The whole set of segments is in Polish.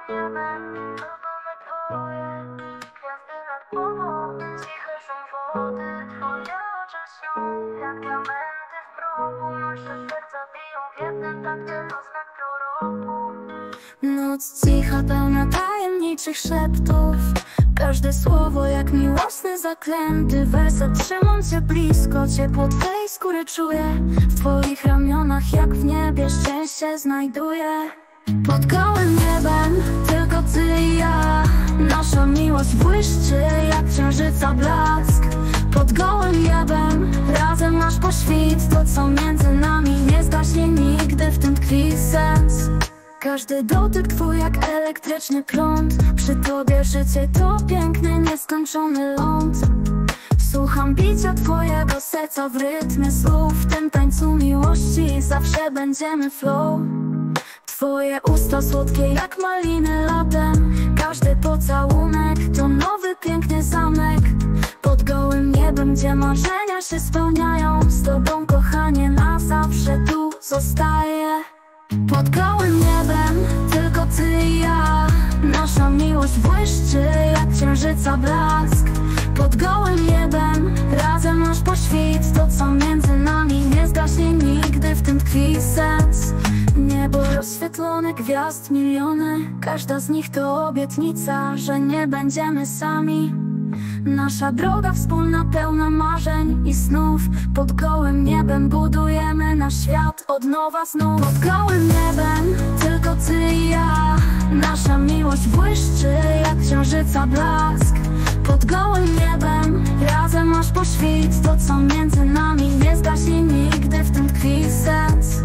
niebem, tylko my dwoje. Gwiazdy nad głową, cichy szum wody. Twoje oczy śnią jak diamenty w progu. Nasze serca biją w jednym takcie, to znak proroku. Noc cicha, pełna tajemniczych szeptów. Każde słowo jak miłosny zaklęty werset. Trzymam cię blisko, ciepło twej skóry czuję. W twoich ramionach jak w niebie szczęście znajduję. Pod gołym niebem tylko ty i ja. Nasza miłość błyszczy jak księżyca blask. Pod gołym niebem razem nasz poświt. To co między nami nie zgaśnie nigdy, w tym tkwi sens. Każdy dotyk twój jak elektryczny prąd. Przy tobie życie to piękny, nieskończony ląd. Słucham bicia twojego serca w rytmie słów. W tym tańcu miłości zawsze będziemy flow. Twoje usta słodkie jak maliny latem. Każdy pocałunek to nowy piękny zamek. Pod gołym niebem, gdzie marzenia się spełniają. Z tobą kochanie na zawsze tu zostaje. Pod gołym niebem tylko ty i ja. Nasza miłość błyszczy jak księżyca blask. Pod gołym niebem razem nasz poświt. To co między nami nie zgaśnie nigdy, w tym tkwi sens. Niebo rozświetlone, gwiazd miliony. Każda z nich to obietnica, że nie będziemy sami. Nasza droga wspólna, pełna marzeń i snów. Pod gołym niebem budujemy nasz świat od nowa znów. Pod gołym niebem tylko ty i ja. Nasza miłość błyszczy jak księżyca blask. Pod gołym niebem razem nasz poświt. To co między nami nie zgaśnie nigdy, w tym tkwi sens.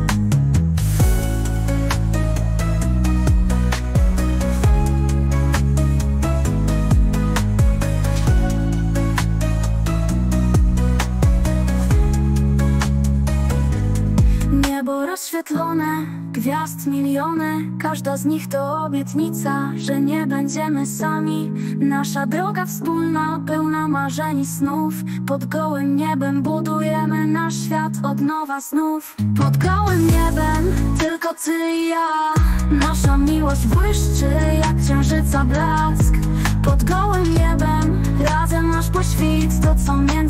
Niebo rozświetlone, gwiazd miliony. Każda z nich to obietnica, że nie będziemy sami. Nasza droga wspólna, pełna marzeń i snów. Pod gołym niebem budujemy nasz świat od nowa znów. Pod gołym niebem tylko ty i ja. Nasza miłość błyszczy jak księżyca blask. Pod gołym niebem razem nasz poświt. To co między